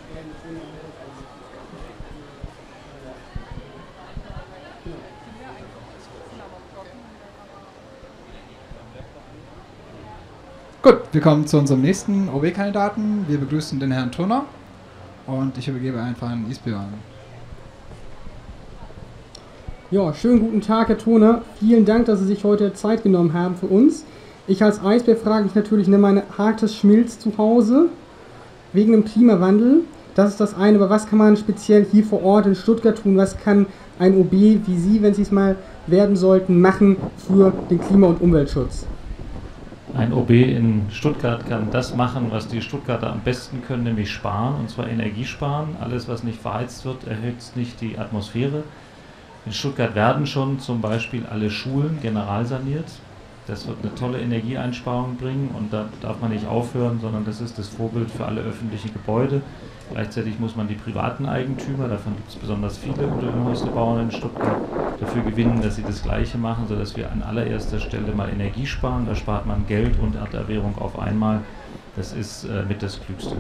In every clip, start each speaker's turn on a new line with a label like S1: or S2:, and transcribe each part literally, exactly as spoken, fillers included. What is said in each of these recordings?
S1: Gut, wir kommen zu unserem nächsten O B-Kandidaten. Wir begrüßen den Herrn Turner und ich übergebe einfach an Isbjörn.
S2: Ja, schönen guten Tag, Herr Turner. Vielen Dank, dass Sie sich heute Zeit genommen haben für uns. Ich als Eisbär frage mich natürlich, nehme meine Arktis schmilzt zu Hause wegen dem Klimawandel. Das ist das eine, aber was kann man speziell hier vor Ort in Stuttgart tun? Was kann ein O B wie Sie, wenn Sie es mal werden sollten, machen für den Klima- und Umweltschutz?
S3: Ein O B in Stuttgart kann das machen, was die Stuttgarter am besten können, nämlich sparen, und zwar Energie sparen. Alles, was nicht verheizt wird, erhitzt nicht die Atmosphäre. In Stuttgart werden schon zum Beispiel alle Schulen generalsaniert. Das wird eine tolle Energieeinsparung bringen und da darf man nicht aufhören, sondern das ist das Vorbild für alle öffentlichen Gebäude. Gleichzeitig muss man die privaten Eigentümer, davon gibt es besonders viele unter den Häuslebauern in Stuttgart, dafür gewinnen, dass sie das Gleiche machen, sodass wir an allererster Stelle mal Energie sparen. Da spart man Geld und Erderwährung auf einmal. Das ist äh, mit das Klügste.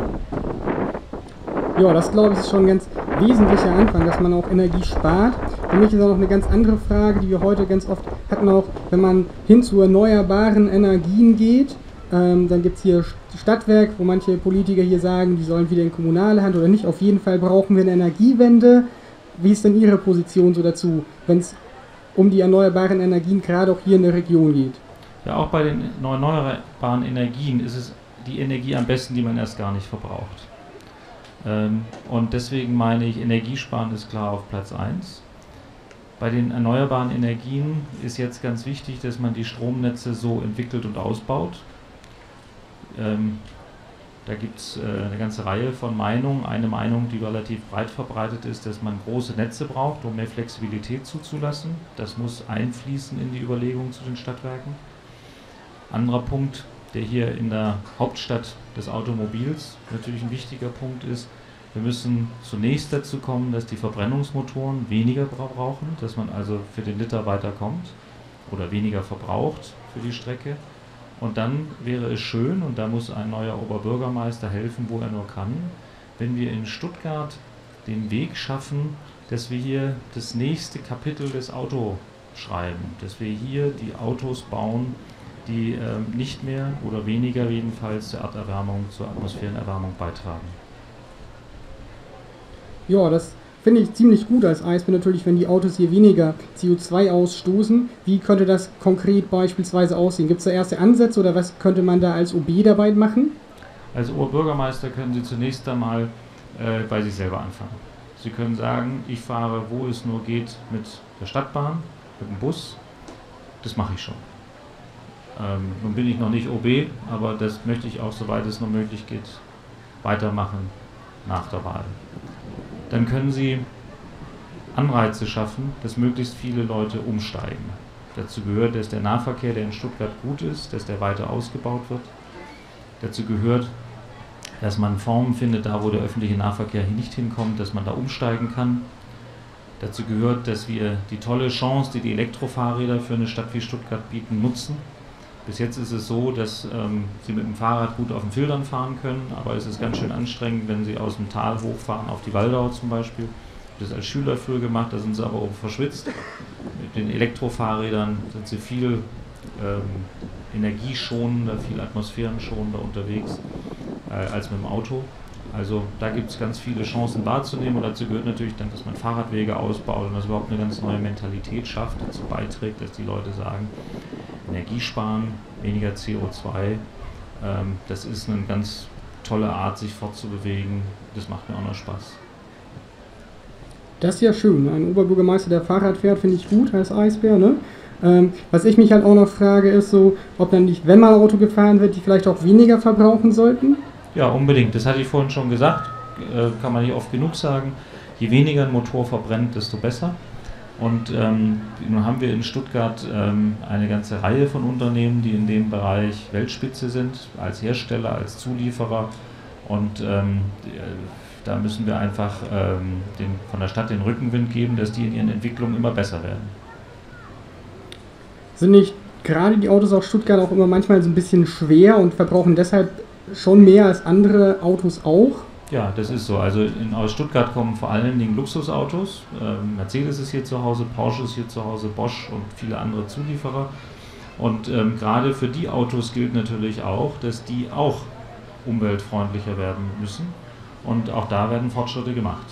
S2: Ja, das glaube ich ist schon ein ganz wesentlicher Anfang, dass man auch Energie spart. Für mich ist auch noch eine ganz andere Frage, die wir heute ganz oft hatten, auch wenn man hin zu erneuerbaren Energien geht. Ähm, dann gibt es hier Stadtwerk, wo manche Politiker hier sagen, die sollen wieder in kommunale Hand oder nicht. Auf jeden Fall brauchen wir eine Energiewende. Wie ist denn Ihre Position so dazu, wenn es um die erneuerbaren Energien gerade auch hier in der Region geht?
S3: Ja, auch bei den erneuerbaren Energien ist es die Energie am besten, die man erst gar nicht verbraucht. Ähm, und deswegen meine ich, Energiesparen ist klar auf Platz eins. Bei den erneuerbaren Energien ist jetzt ganz wichtig, dass man die Stromnetze so entwickelt und ausbaut. Ähm, da gibt es äh, eine ganze Reihe von Meinungen. Eine Meinung, die relativ breit verbreitet ist, dass man große Netze braucht, um mehr Flexibilität zuzulassen. Das muss einfließen in die Überlegungen zu den Stadtwerken. Anderer Punkt, der hier in der Hauptstadt des Automobils natürlich ein wichtiger Punkt ist, wir müssen zunächst dazu kommen, dass die Verbrennungsmotoren weniger brauchen, dass man also für den Liter weiterkommt oder weniger verbraucht für die Strecke. Und dann wäre es schön, und da muss ein neuer Oberbürgermeister helfen, wo er nur kann, wenn wir in Stuttgart den Weg schaffen, dass wir hier das nächste Kapitel des Auto schreiben, dass wir hier die Autos bauen, die äh, nicht mehr oder weniger jedenfalls zur Erderwärmung, zur Atmosphärenerwärmung beitragen.
S2: Ja, das finde ich ziemlich gut als Eisbär natürlich, wenn die Autos hier weniger C O zwei ausstoßen. Wie könnte das konkret beispielsweise aussehen? Gibt es da erste Ansätze oder was könnte man da als O B dabei machen?
S3: Als Oberbürgermeister können Sie zunächst einmal äh, bei sich selber anfangen. Sie können sagen, ich fahre, wo es nur geht, mit der Stadtbahn, mit dem Bus. Das mache ich schon. Ähm, nun bin ich noch nicht O B, aber das möchte ich auch, soweit es nur möglich geht, weitermachen nach der Wahl. Dann können Sie Anreize schaffen, dass möglichst viele Leute umsteigen. Dazu gehört, dass der Nahverkehr, der in Stuttgart gut ist, dass der weiter ausgebaut wird. Dazu gehört, dass man Formen findet, da wo der öffentliche Nahverkehr hier nicht hinkommt, dass man da umsteigen kann. Dazu gehört, dass wir die tolle Chance, die die Elektrofahrräder für eine Stadt wie Stuttgart bieten, nutzen. Bis jetzt ist es so, dass ähm, Sie mit dem Fahrrad gut auf den Filtern fahren können, aber es ist ganz schön anstrengend, wenn Sie aus dem Tal hochfahren, auf die Waldau zum Beispiel. Ich habe das als Schüler früher gemacht, da sind Sie aber auch verschwitzt. Mit den Elektrofahrrädern sind Sie viel ähm, energieschonender, viel atmosphärenschonender unterwegs äh, als mit dem Auto. Also da gibt es ganz viele Chancen wahrzunehmen und dazu gehört natürlich dann, dass man Fahrradwege ausbaut und dass überhaupt eine ganz neue Mentalität schafft, dazu beiträgt, dass die Leute sagen, Energie sparen, weniger C O zwei, ähm, das ist eine ganz tolle Art, sich fortzubewegen, das macht mir auch noch Spaß.
S2: Das ist ja schön, ein Oberbürgermeister, der Fahrrad fährt, finde ich gut als Eisbär, ne? Ähm, was ich mich halt auch noch frage, ist so, ob dann nicht, wenn mal Auto gefahren wird, die vielleicht auch weniger verbrauchen sollten?
S3: Ja, unbedingt. Das hatte ich vorhin schon gesagt, äh, kann man nicht oft genug sagen. Je weniger ein Motor verbrennt, desto besser. Und ähm, nun haben wir in Stuttgart ähm, eine ganze Reihe von Unternehmen, die in dem Bereich Weltspitze sind, als Hersteller, als Zulieferer. Und ähm, da müssen wir einfach ähm, den, von der Stadt den Rückenwind geben, dass die in ihren Entwicklungen immer besser werden.
S2: Sind nicht gerade die Autos aus Stuttgart auch immer manchmal so ein bisschen schwer und verbrauchen deshalb schon mehr als andere Autos auch?
S3: Ja, das ist so. Also in, aus Stuttgart kommen vor allen Dingen Luxusautos. Ähm, Mercedes ist hier zu Hause, Porsche ist hier zu Hause, Bosch und viele andere Zulieferer. Und ähm, gerade für die Autos gilt natürlich auch, dass die auch umweltfreundlicher werden müssen. Und auch da werden Fortschritte gemacht.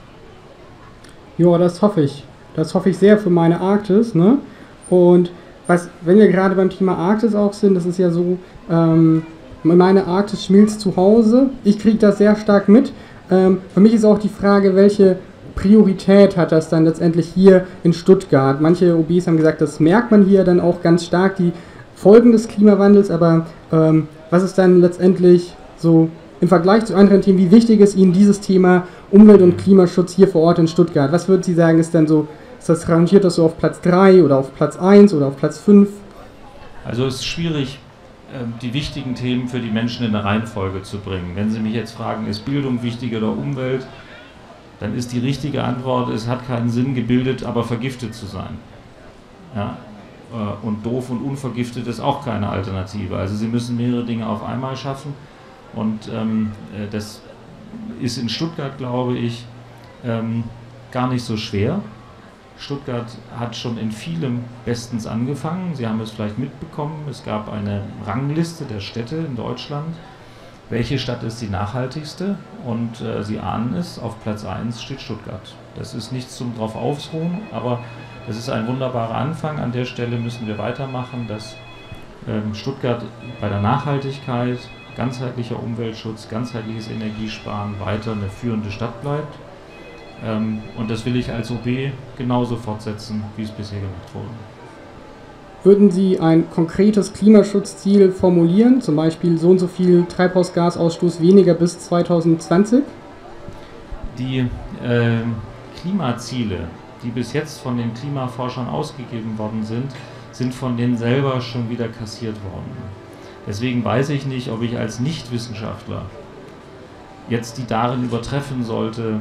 S2: Ja, das hoffe ich. Das hoffe ich sehr für meine Arktis. Ne? Und was, wenn wir gerade beim Thema Arktis auch sind, das ist ja so, ähm, meine Arktis schmilzt zu Hause. Ich kriege das sehr stark mit. Ähm, für mich ist auch die Frage, welche Priorität hat das dann letztendlich hier in Stuttgart? Manche O Bs haben gesagt, das merkt man hier dann auch ganz stark, die Folgen des Klimawandels, aber ähm, was ist dann letztendlich so im Vergleich zu anderen Themen, wie wichtig ist Ihnen dieses Thema Umwelt- und Klimaschutz hier vor Ort in Stuttgart? Was würden Sie sagen, ist dann so, ist das rangiert das so auf Platz drei oder auf Platz eins oder auf Platz fünf?
S3: Also es ist schwierig, die wichtigen Themen für die Menschen in eine Reihenfolge zu bringen. Wenn Sie mich jetzt fragen, ist Bildung wichtiger oder Umwelt, dann ist die richtige Antwort, es hat keinen Sinn, gebildet, aber vergiftet zu sein. Ja? Und doof und unvergiftet ist auch keine Alternative. Also Sie müssen mehrere Dinge auf einmal schaffen. Und ähm, das ist in Stuttgart, glaube ich, ähm, gar nicht so schwer. Stuttgart hat schon in vielem bestens angefangen. Sie haben es vielleicht mitbekommen, es gab eine Rangliste der Städte in Deutschland. Welche Stadt ist die nachhaltigste? Und äh, Sie ahnen es, auf Platz eins steht Stuttgart. Das ist nichts zum drauf ausruhen, aber das ist ein wunderbarer Anfang. An der Stelle müssen wir weitermachen, dass ähm, Stuttgart bei der Nachhaltigkeit, ganzheitlicher Umweltschutz, ganzheitliches Energiesparen weiter eine führende Stadt bleibt. Ähm, und das will ich als O B genauso fortsetzen, wie es bisher gemacht wurde.
S2: Würden Sie ein konkretes Klimaschutzziel formulieren, zum Beispiel so und so viel Treibhausgasausstoß weniger bis zweitausendzwanzig?
S3: Die äh, Klimaziele, die bis jetzt von den Klimaforschern ausgegeben worden sind, sind von denen selber schon wieder kassiert worden. Deswegen weiß ich nicht, ob ich als Nichtwissenschaftler jetzt die darin übertreffen sollte,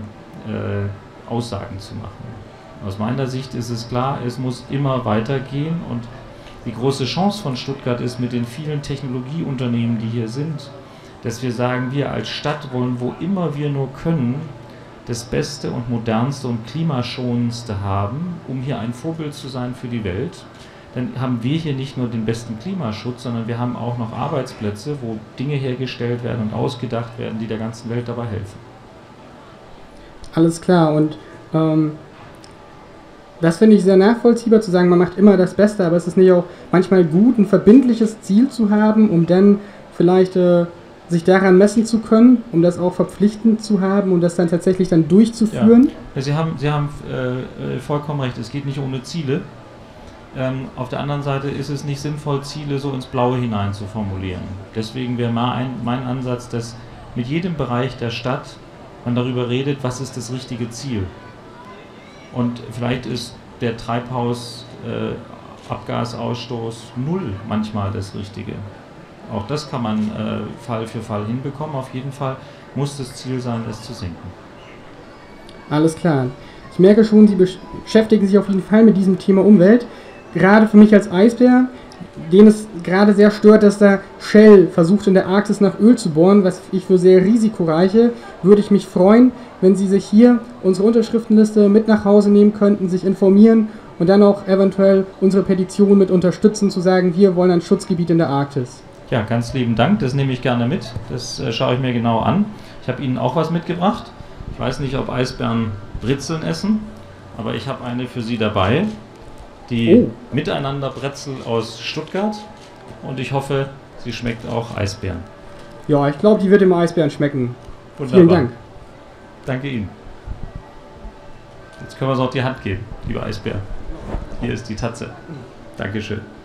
S3: äh, Aussagen zu machen. Aus meiner Sicht ist es klar, es muss immer weitergehen und die große Chance von Stuttgart ist mit den vielen Technologieunternehmen, die hier sind, dass wir sagen, wir als Stadt wollen, wo immer wir nur können, das Beste und Modernste und Klimaschonendste haben, um hier ein Vorbild zu sein für die Welt. Dann haben wir hier nicht nur den besten Klimaschutz, sondern wir haben auch noch Arbeitsplätze, wo Dinge hergestellt werden und ausgedacht werden, die der ganzen Welt dabei helfen.
S2: Alles klar, und ähm, das finde ich sehr nachvollziehbar, zu sagen, man macht immer das Beste, aber es ist nicht auch manchmal gut, ein verbindliches Ziel zu haben, um dann vielleicht äh, sich daran messen zu können, um das auch verpflichtend zu haben und das dann tatsächlich dann durchzuführen?
S3: Ja, Sie haben, Sie haben äh, vollkommen recht, es geht nicht ohne Ziele. Ähm, auf der anderen Seite ist es nicht sinnvoll, Ziele so ins Blaue hinein zu formulieren. Deswegen wäre mein, mein Ansatz, dass mit jedem Bereich der Stadt man darüber redet, was ist das richtige Ziel. Und vielleicht ist der Treibhausabgasausstoß äh, null manchmal das Richtige. Auch das kann man äh, Fall für Fall hinbekommen. Auf jeden Fall muss das Ziel sein, es zu senken.
S2: Alles klar. Ich merke schon, Sie beschäftigen sich auf jeden Fall mit diesem Thema Umwelt. Gerade für mich als Eisbär, den es gerade sehr stört, dass da Shell versucht in der Arktis nach Öl zu bohren, was ich für sehr risikoreich halte, würde ich mich freuen, wenn Sie sich hier unsere Unterschriftenliste mit nach Hause nehmen könnten, sich informieren und dann auch eventuell unsere Petition mit unterstützen, zu sagen, wir wollen ein Schutzgebiet in der Arktis.
S3: Ja, ganz lieben Dank, das nehme ich gerne mit, das äh, schaue ich mir genau an. Ich habe Ihnen auch was mitgebracht. Ich weiß nicht, ob Eisbären Brezeln essen, aber ich habe eine für Sie dabei. Die oh. Miteinander-Brezel aus Stuttgart und ich hoffe, sie schmeckt auch Eisbären.
S2: Ja, ich glaube, die wird dem Eisbären schmecken.
S3: Wunderbar.
S2: Vielen Dank.
S3: Danke Ihnen. Jetzt können wir es auch die Hand geben, lieber Eisbär. Hier ist die Tatze. Dankeschön.